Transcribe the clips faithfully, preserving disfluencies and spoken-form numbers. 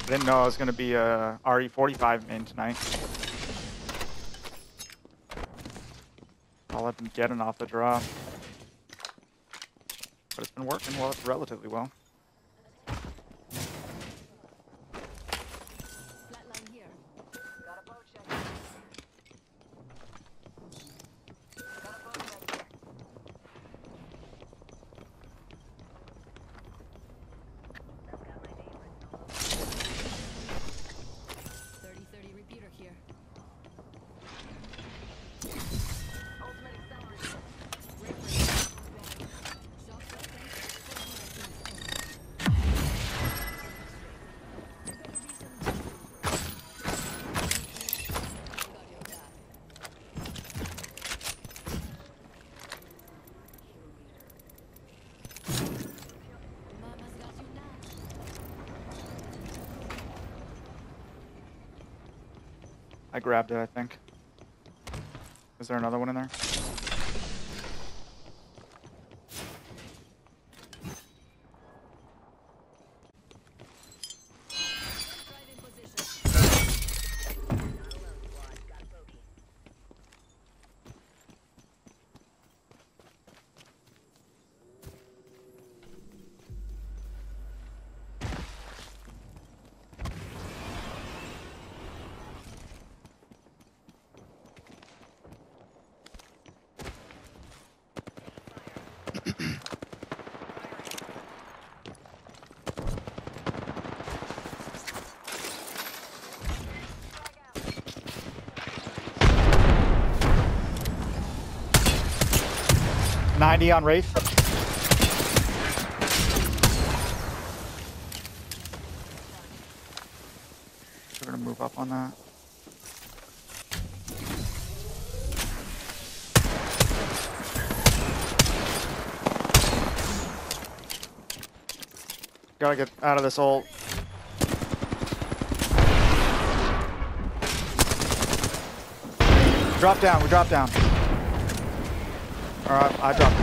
Didn't know I was gonna be a R E forty-five main tonight. All I've been getting off the draw. But it's been working well, relatively well. I grabbed it, I think. Is there another one in there? ninety on Wraith. We're gonna move up on that. Gotta get out of this ult. Drop down, we drop down. Alright, I dropped.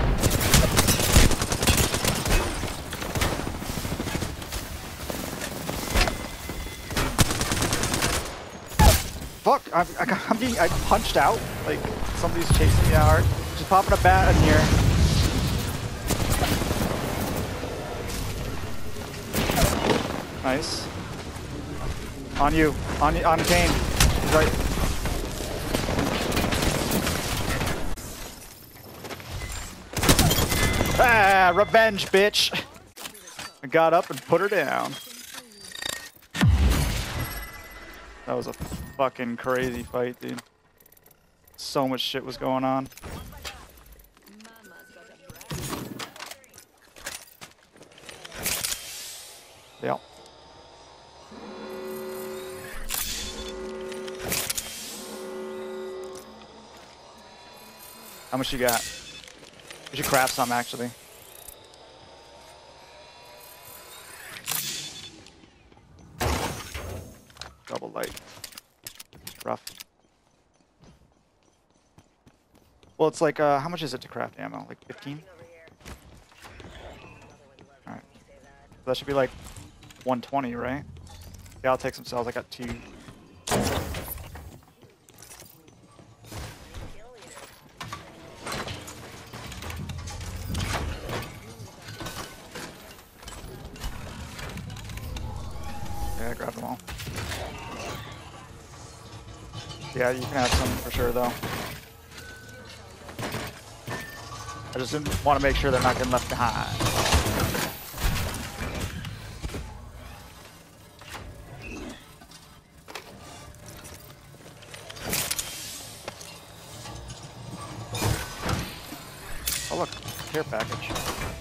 Fuck, I'm, I got, I'm being I punched out. Like, somebody's chasing me hard. Just popping a bat in here. Nice. On you. On, on Kane. He's right. Ah, revenge, bitch. I got up and put her down. That was a fucking crazy fight, dude. So much shit was going on. Yep. How much you got? We should craft some, actually. Double light. Rough. Well, it's like, uh, how much is it to craft ammo? Like fifteen? Alright. So that should be like one twenty, right? Yeah, I'll take some cells. I got two. Yeah, I grabbed them all. Yeah, you can have some for sure, though. I just didn't want to make sure they're not getting left behind. Oh look, care package.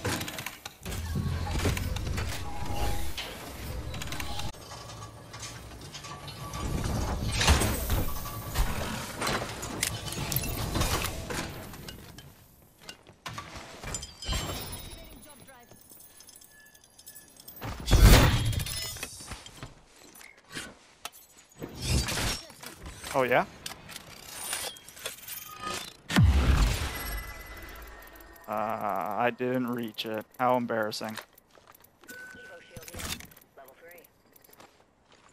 Oh yeah? Uh, I didn't reach it. How embarrassing.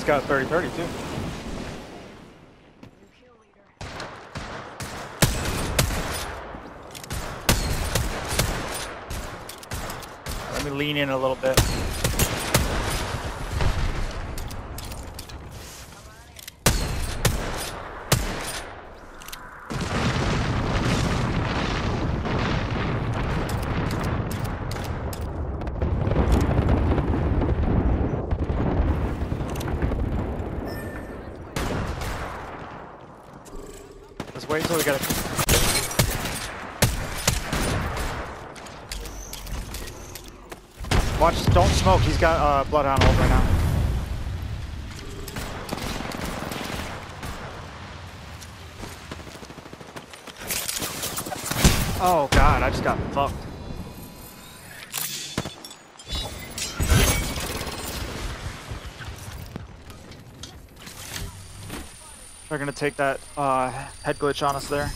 got thirty thirty too. Let me lean in a little bit. Let's wait until we get it. Watch, don't smoke. He's got uh, Bloodhound ult right now. Oh god, I just got fucked. They're gonna take that uh, head glitch on us there.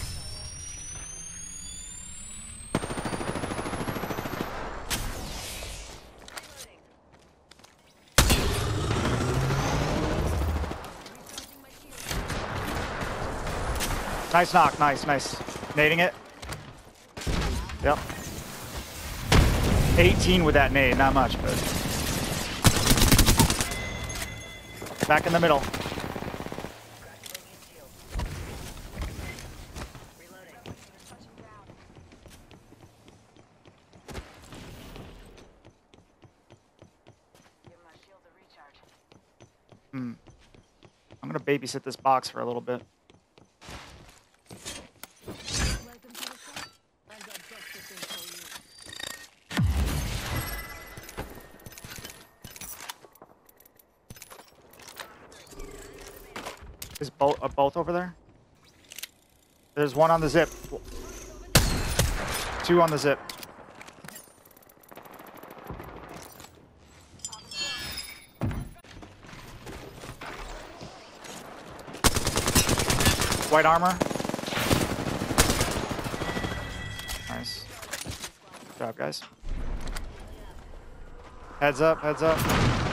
Nice knock, nice, nice. Nading it. Yep. eighteen with that nade, not much, but. Back in the middle. Hmm. I'm gonna babysit this box for a little bit. Is bolt a bolt over there? There's one on the zip. Two on the zip. White armor. Nice. Good job, guys. Heads up, heads up.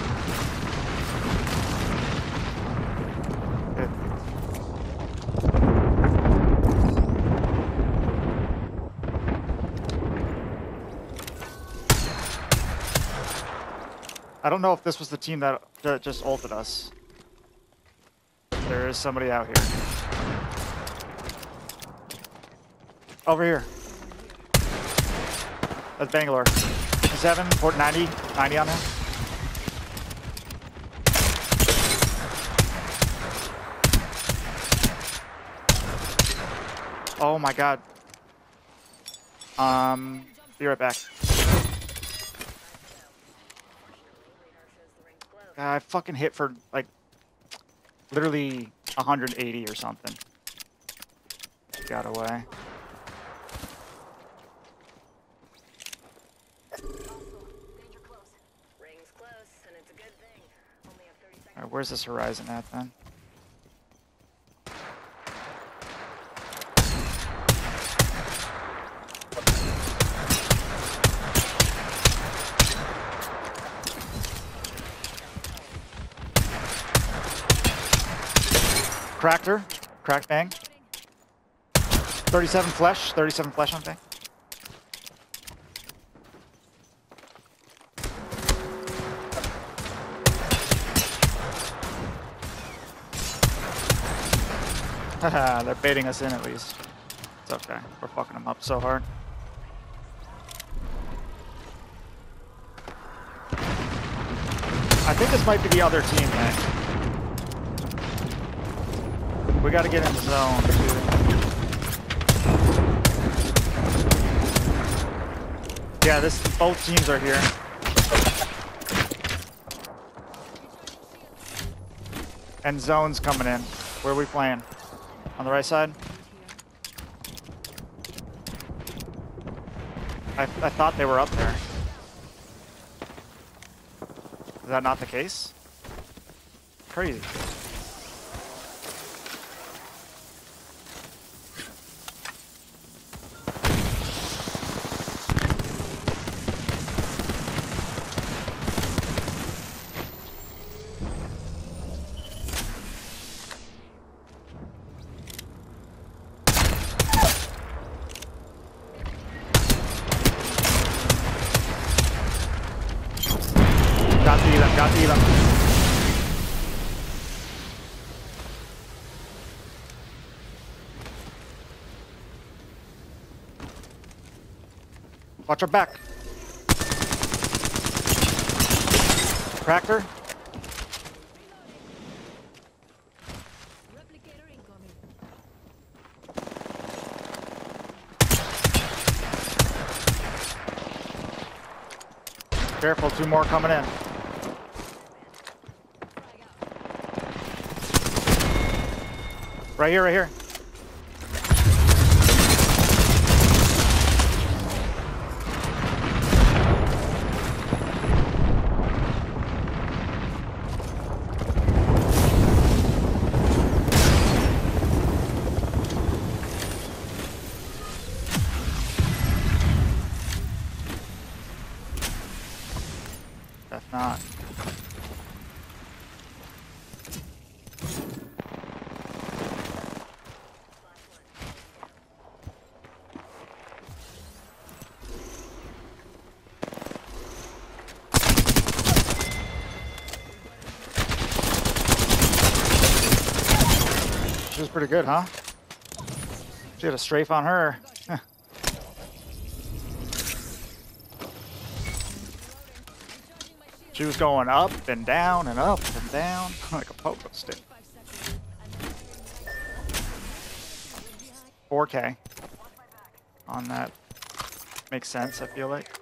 Good. I don't know if this was the team that, that just ulted us. There is somebody out here. Over here. That's Bangalore. Seven, port ninety, ninety on him. Oh my god. Um, be right back. God, I fucking hit for like literally one hundred eighty or something. Got away. Alright, where's this horizon at then? Cracked her. Cracked bang. thirty-seven flesh. thirty-seven flesh on bang. Haha, they're baiting us in at least. It's okay. We're fucking them up so hard. I think this might be the other team, man. We gotta get in the zone, too. Yeah, this both teams are here. And zone's coming in. Where are we playing? On the right side? I, I thought they were up there. Is that not the case? Crazy. Got to eat him. Watch our back. Cracked her. Careful, two more coming in. Right here, right here. If not. She was pretty good, huh? She had a strafe on her. She was going up and down and up and down like a pogo stick. four K on that. Makes sense, I feel like.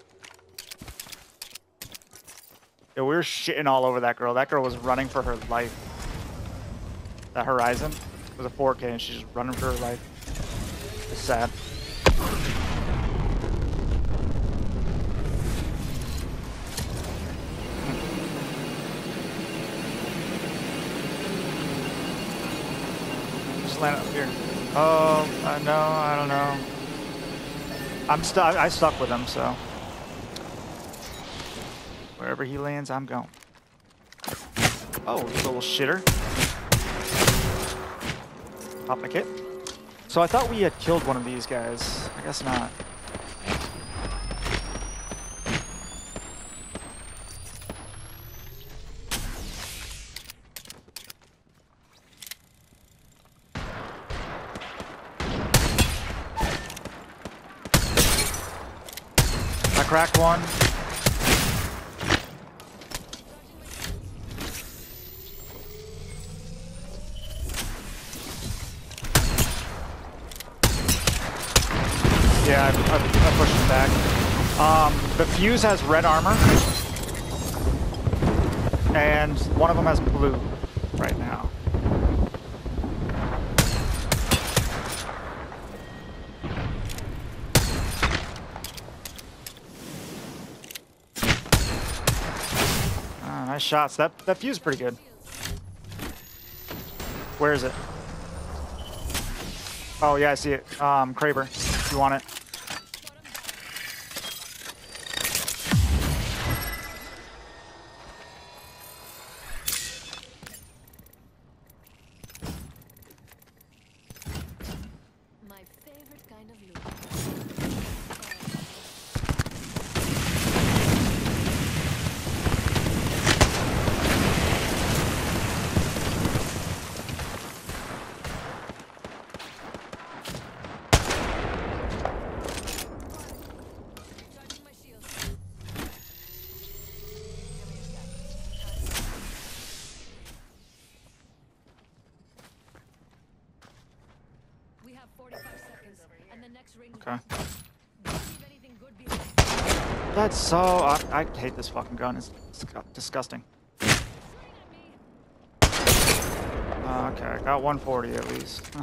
Yeah, we were shitting all over that girl. That girl was running for her life. That Horizon was a four K and she's just running for her life. It's sad. Land up here. Oh, I know, I don't know. I'm stuck. I stuck with him, so wherever he lands, I'm going. Oh, little shitter. Pop my kit. So I thought we had killed one of these guys. I guess not. Cracked one. Yeah, I, I, I pushed him back. Um, the fuse has red armor, and one of them has blue right now. Nice shots. That that fuse is pretty good. Where is it? Oh yeah, I see it. Um, Kraber, if you want it. My favorite kind of loot. Okay. That's so... I, I hate this fucking gun. It's, it's disgusting. Uh, okay, I got one forty at least. Huh.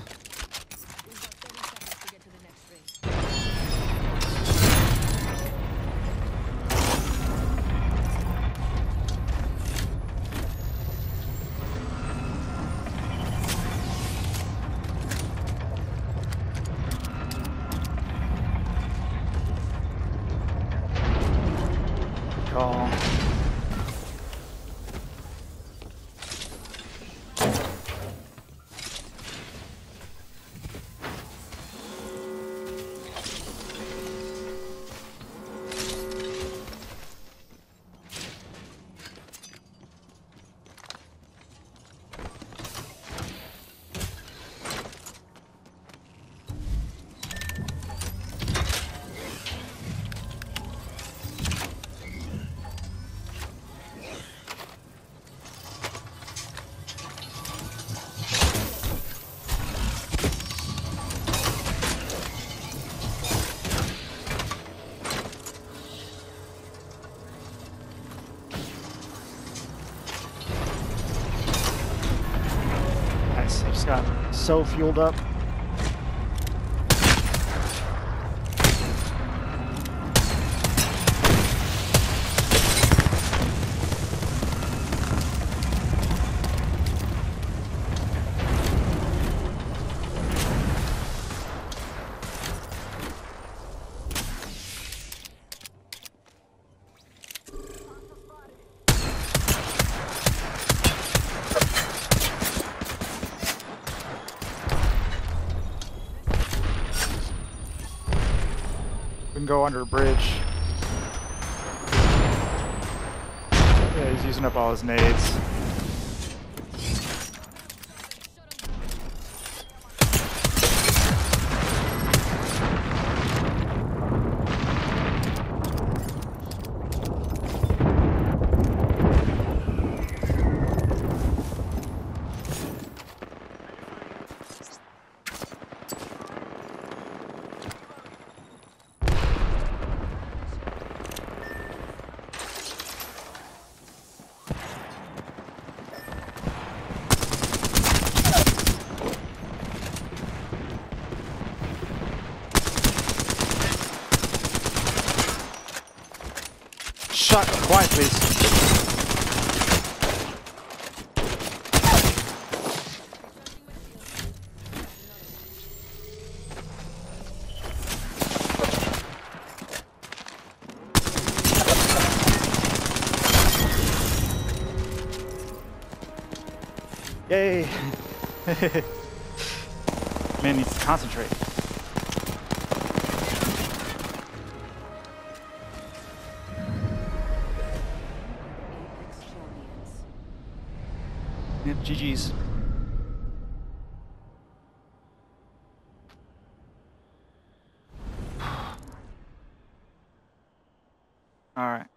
Call. just got so fueled up. We can go under a bridge. Yeah, he's using up all his nades. Shut quiet, please. Yay! Man needs to concentrate. Yep, G G's. All right.